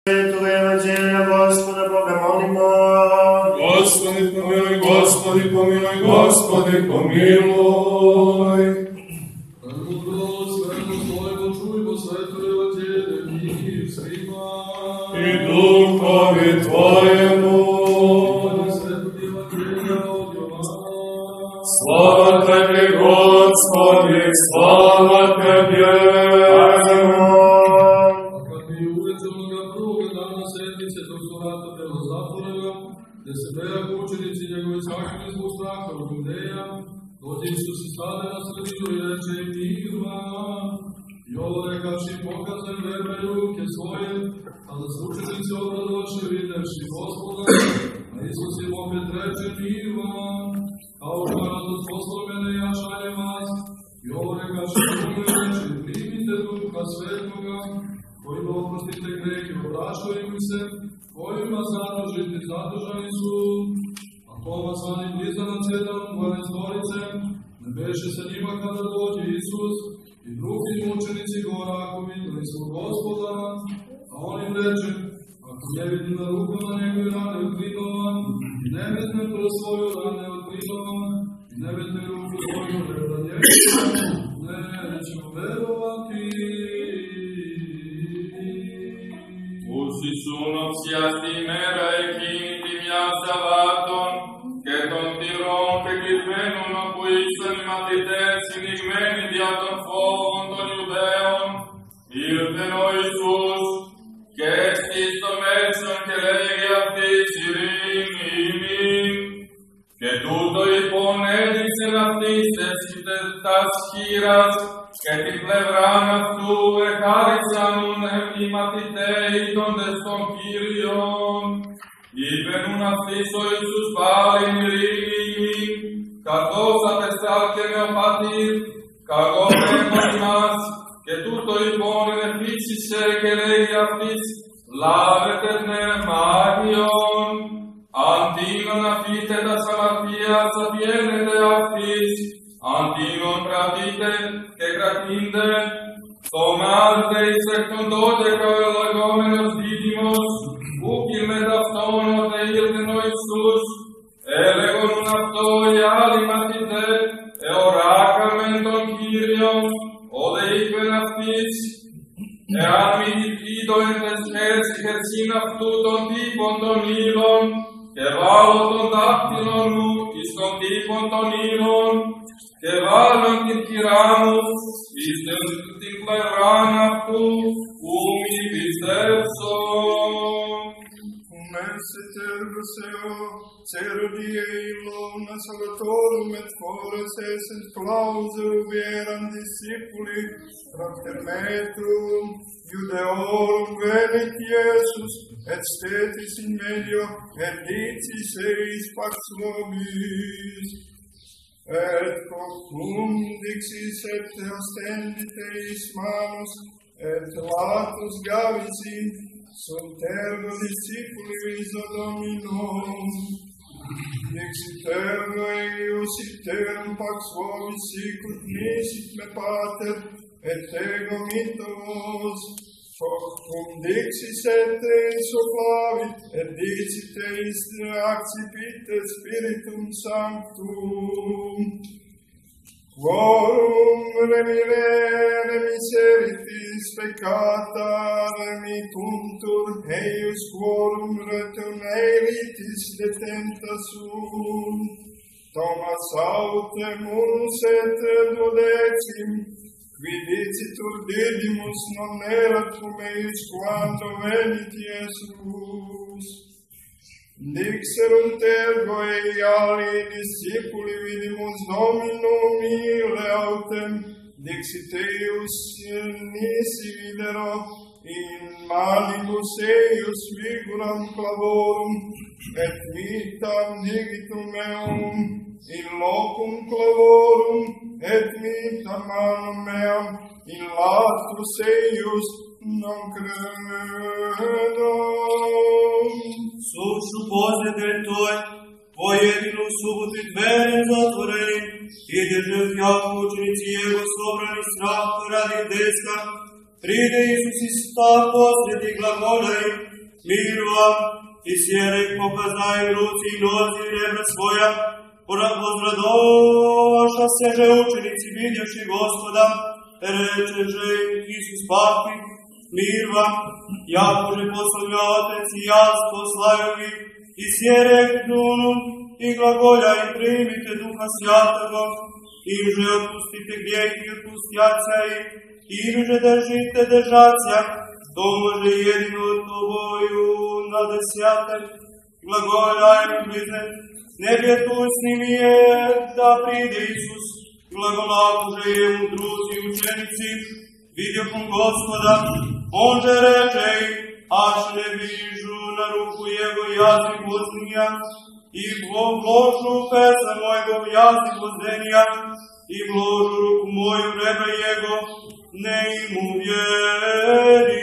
Svetog Evanđelja Gospoda Boga molimo. Gospodi pomiluj, Gospodi pomiluj, Gospodi pomiluj. I duhovi Tvojemu. Slava Tebi, Gospodi, slava Tebi. gde se vejaku učenici njegovi sakrili zbog straha od Judeja, dođe Isus i stade na sredinu i reče im mir vam. I ovo rekavši pokazaj verbe ruke svoje, a da se učenici obradovaše videvši Gospoda, a Isus im opet reče mir vam. Kao što radost poslao mene, ja šaljem vas. I ovo rekavši drugo i reče, primite Duha Svetoga, koji da oprostite grehe, opraštaju mi se, kojima zadužiti zadržani su, a Toma zvani Blizanac jedan, 12 ne beše sa njima kada dođe Isus, i drugi mučenici gorako vidjeli su Gospodara, a on im reče, ako ne vidim na rukama njegove rane od klinova, i ne vezme prst svoju rane od klinova, i ne vezme ruku svoju reda njegove, nećemo verovati. Usi sono siati mera e quinti mia savaton, che ton ti rompe che venono puisani matitesi nigmeni diaton fovon ton Judeon, il veno Iisus, che estis dometson che legi affisirin imin, che tutto i ponedis in affistes tas chiras, che ti plevranas tu e carisanum imatitei ton deston Kyrion, iben un affiso Iisus palin mirimi, cargos atestal che neopatir, cargos neopatis, che tutto i pone nefisise che legi affis, lavetet magion, antinon affite da Samafia sapiene de affis, antinon gratite, che gratinde, tomate i secundote coelogomenos didimos, ucil medaftono de ilteno Iisus, elegon un aftoi alimatite, e oracamenton Kyrion, ode iquen aftis, e amitido entes hersin aftuton tipon ton ilon, che valoton dactilon nu, iston tipon ton ilon, che valon circiramus, istem tinclerana tu, umi pistepso. Merse tergo seo, cero die ilum salvatorum et fores essent clause ubieram discipuli, propter metrum, Judeorum venit Iesus, et stetis in medio, et dicis eis pax vobis. Et procum dixis et ostendit eis manus, et latus gavis in, sunt ergo discipuli viso Dominum. Dixit ergo eius iterum pax vobis sicut misit me pater, et ego mito vos. Cum dixis et insoflavit, et dicit eis accipite Spiritum Sanctum. Quorum remisevitis peccata remittuntur, eius quorum retuneritis detenta sunt. Thomas autem unus et duodecim, qui dicitur Didymus non erat cum eis quando venit Iesus. Dixerunt ergo ei alii discipuli vidimus Dominum ille autem, dixit eius nisi videro, in manibus eius figuram clavorum, et vitam digitum meum, in locum clavorum, et vitam manum meam, in latus eius non credo. Sub supposite toi, pojedinum subutit verem zatvorenim, i držav jako učenici jego sobrani strah radi deska, Pride Isus i stav posredi glagola im, mir vam, i sjere ih pokazaj ruci i nozi i rebra svoja, pozradoša se že učenici vidjevši Gospoda, reče že Isus pati, mir vam, jako že poslao Otec i ja poslaju ih, i sjere ih dunu, i glagolja i primite Duha Svjatoga, im že otpustite grijehi i otpustjacija ih, im že držite držacija, to može jedino Tvoju na desjater, glagolja im blize, nebje tu s njim je da pride Isus, glagolaku že je mu druzi učenici, vidjehom Gospoda, on že reče im, až ne vižu na ruku jego jazyk voznija, i vložu pesa mojego jazyk vozdenija, i vložu ruku moju rebra jego, ne imu vjeri.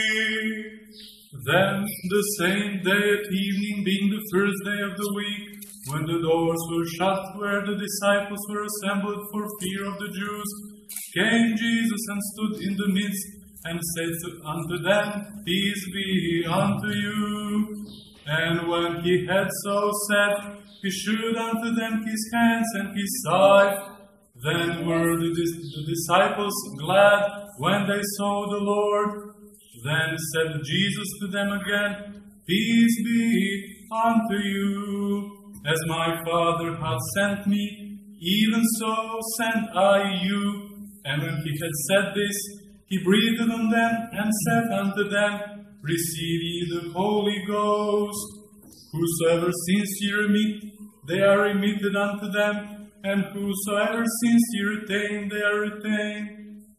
Then the same day at evening, being the first day of the week, when the doors were shut where the disciples were assembled for fear of the Jews, came Jesus and stood in the midst, and said unto them, Peace be unto you. And when he had so said, he shewed unto them his hands and his side. Then were the disciples glad when they saw the Lord. Then said Jesus to them again, Peace be unto you. As my Father hath sent me, even so send I you. And when he had said this, he breathed on them and said unto them, Receive ye the Holy Ghost. Whosoever sins ye remit, they are remitted unto them, and whosoever sins ye retain, they are retained.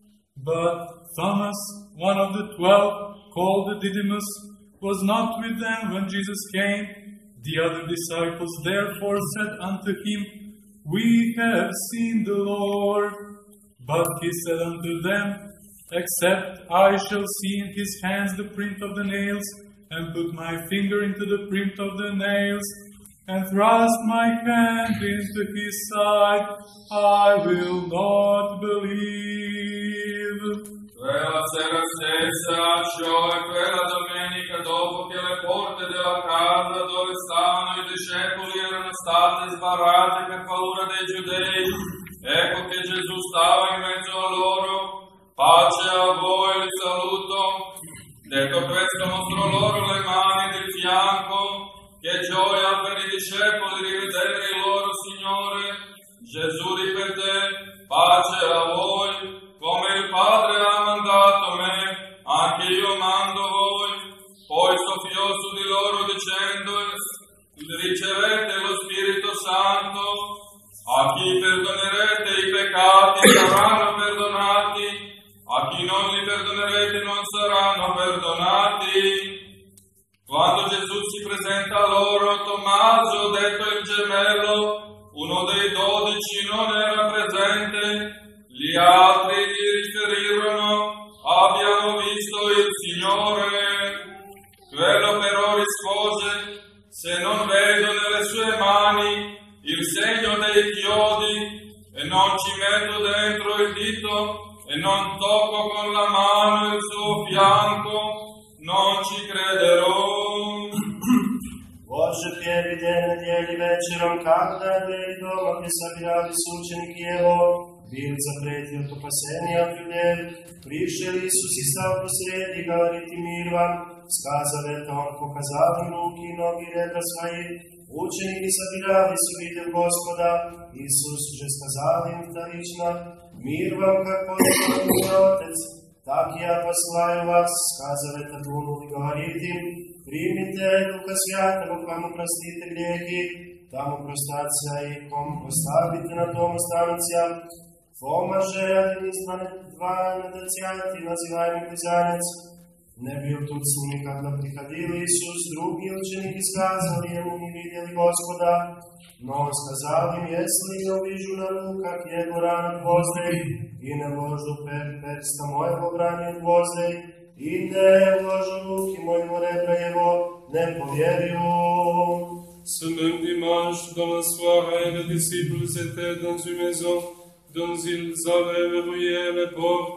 But Thomas, one of the 12, called Didymus, was not with them when Jesus came. The other disciples therefore said unto him, We have seen the Lord. But he said unto them, Except I shall see in his hands the print of the nails, and put my finger into the print of the nails, and thrust my hand into his side, I will not believe. Quella sera stessa scioglie quella domenica dopo che le porte della casa dove stavano i discepoli erano state sbarrate per paura dei giudei, ecco che Gesù stava in mezzo a loro. Pace a voi, li saluto. Detto questo mostrò loro le mani ed il fianco. Che gioia per i discepoli di vedere il loro Signore. Gesù ripeté, pace a voi. Come il Padre ha mandato me, anche io mando voi. Poi soffiò su di loro dicendo, ricevete lo Spirito Santo. A chi perdonerete i peccati saranno perdonati. A chi non li perdonerete non saranno perdonati. Quando Gesù si presenta loro, Tommaso, detto il gemello, uno dei 12, non era presente. Gli altri gli riferirono, abbiamo visto il Signore. Quello però rispose, se non vedo nelle sue mani il segno dei chiodi e non ci metto dentro il dito, e non tocco con la mano il suo fianco, non ci crederò. Боже, первый день недели вечером, когда двери дома, где собирались ученики Его, бил запретил от опасения от людей, пришел Иисус и стал посреди, говорит им мир вам, сказав это, Он показал им руки и ноги и ребра свои. Ученики собирались, увидев Господа, Иисус же сказал им вторично, мир вам, как послал мой Отец, так я посылаю вас, сказав это, дунул и говорит им, примите Духа Святого, кому простите грехи, тому простаться и кому поставите на том останутся. Фома же, один из 12, называемый Близанец, не бил тут с ними, когда приходил Иисус, другие ученики сказали ему, не видели Господа, но он сказал им, если я увижу на руках его раны гвоздей, и не вложу перста моего в ране гвоздей, и не вложу руки моего ребра его, не поверю. Ce même dimanche, dans la soirée, les disciples étaient dans une maison dont ils avaient verrouillé les portes.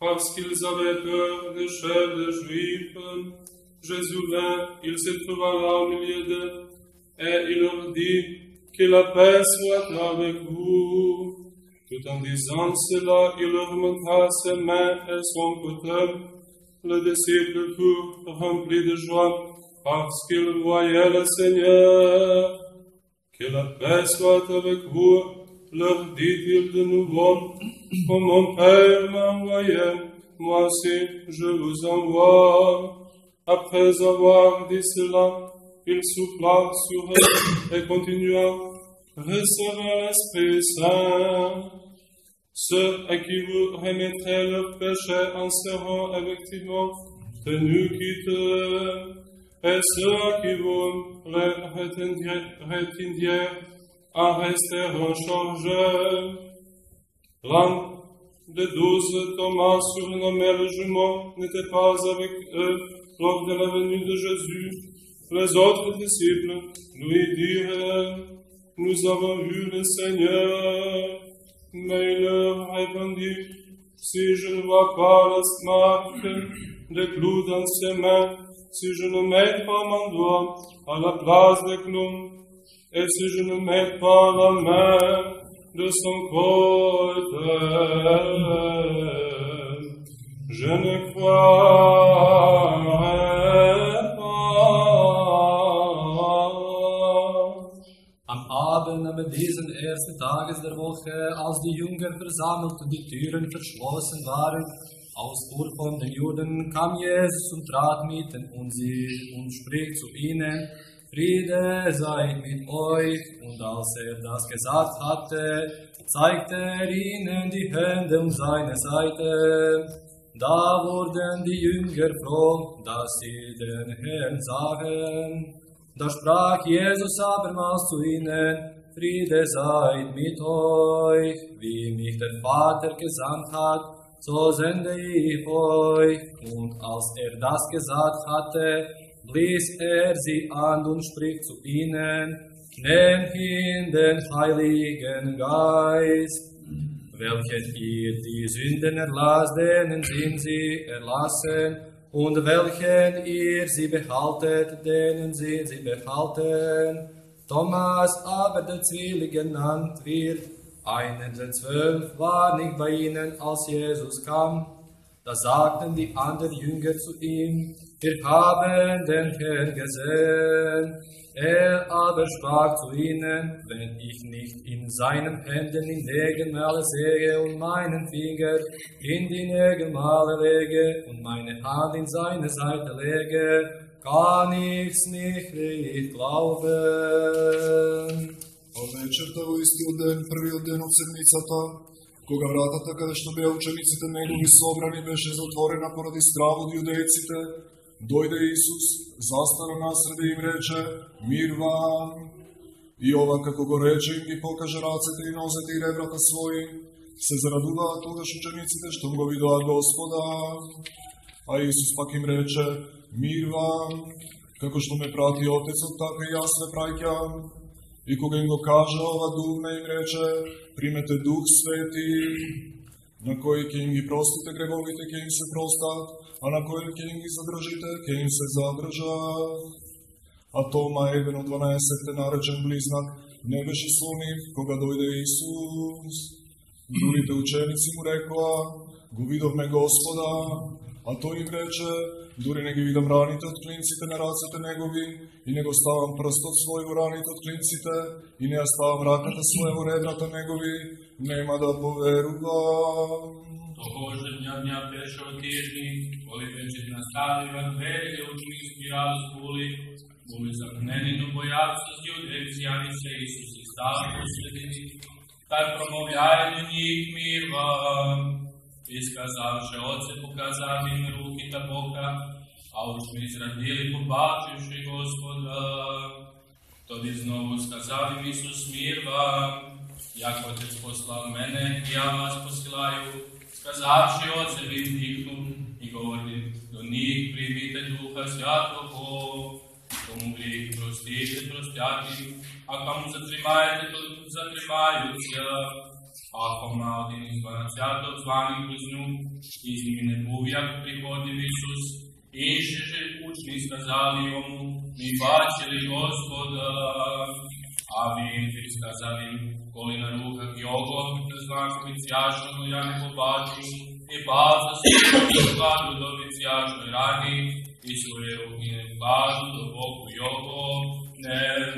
parce qu'ils avaient peur des chefs des Juifs. Jésus vint, il se trouva là au milieu d'eux, et il leur dit, que la paix soit avec vous. Tout en disant cela, il leur montra ses mains et son côté. Les disciples furent remplis de joie, parce qu'ils voyaient le Seigneur. Que la paix soit avec vous, leur dit-il de nouveau, comme mon Père m'a envoyé, moi aussi je vous envoie. Après avoir dit cela, il souffla sur eux et continua, recevez l'Esprit Saint. Ceux à qui vous remettrez leurs péchés en seront effectivement tenus quitteux, et ceux à qui vous les retindiez en resteront chargés. L'un des 12, Thomas, surnommé le jumeau, n'était pas avec eux lors de la venue de Jésus. Les autres disciples lui dirent, nous avons vu le Seigneur. Mais il leur répondit, si je ne vois pas la marque des clous dans ses mains, si je ne mets pas mon doigt à la place des clous, et si je ne mets pas la main de son côté, je ne croirai pas. Am Abend diesen ersten Tages der Woche, als die Jünger versammelt und die Türen verschlossen waren, aus Furcht von den Juden, kam Jesus und trat mitten unter sie und spricht zu ihnen, Friede sei mit euch. Und als das gesagt hatte, zeigte ihnen die Hände und seine Seite. Da wurden die Jünger froh, dass sie den Herrn sahen. Da sprach Jesus abermals zu ihnen, Friede sei mit euch, wie mich der Vater gesandt hat, so sende ich euch. Und als das gesagt hatte, blies sie an und spricht zu ihnen, nehmt hin den Heiligen Geist, welchen ihr die Sünden erlasst, denen sind sie erlassen, und welchen ihr sie behaltet, denen sind sie behalten. Thomas aber, der Zwilling genannt wird, einer der 12, war nicht bei ihnen, als Jesus kam. Da sagten die anderen Jünger zu ihm, wir haben den Herrn gesehen. Er aber sprach zu ihnen, wenn ich nicht in seinen Händen die Nägelmale sehe und meinen Finger in die Nägelmale lege und meine Hand in seine Seite lege, kann ich's nicht glauben. А вечерта во истиот ден, првиот ден од седмицата, кога вратата каде што беа учениците негови собрани беше затворена поради страв од јудејците, дојде Исус, застана насреде им рече, мир вам. И ова како го рече им ги покаже рацете и нозете и ребрата своји, се зарадуваат тогаш учениците што го видоа Господа. А Исус пак им рече, мир вам, како што ме прати Отецот, така и јас ве праќам. И кога им го кажа ова думе, им рече, примете Дух Свети, на кој ќе им ги простите гревовите, ќе им се простат, а на кој ќе им ги задржите, ќе им се задржат. А Тома, еден од 12, наречен близнак, не беше со нив, кога дојде Исус. Другите ученици му рекоа, го видовме Господа, а тој им рече, дури не ги видам раните од клинците на рацете негови, и не го ставам прстот свој во раните од клинците, и не ја ставам раката своја во ребрата негови, нема да поверувам. Того же дня беше отирни, коли вече настали Евангелие ученици разбули, були закнени, но бојаца с јудејци, јави се Исус и става посредини, тај промовјај на njih мир вам. Исказавши Отце, показав им руките Бога, а уж ми израдили, побачивши Господа. Тоді знову сказав им Ісус, мир вам, як Отець послав мене, я вас посилаю. Сказавши Отце, він дихнув і говорив, до них прийміте Духа Святого, кому гріх простите, простять їм, а кому затримаєте, то затримаються. Ako mladin iz 20 zvani bliznu, iznimne uvijak prihodio Isus, išeše učni skazali omu, mi bačili Gospoda, a vi skazali koli na rukah Jogo, znakovi cjašnoj ja ne pobaču, i baza se u skladu dobi cjašnoj rani, i svoje ruke bazu do boku Jogo, ne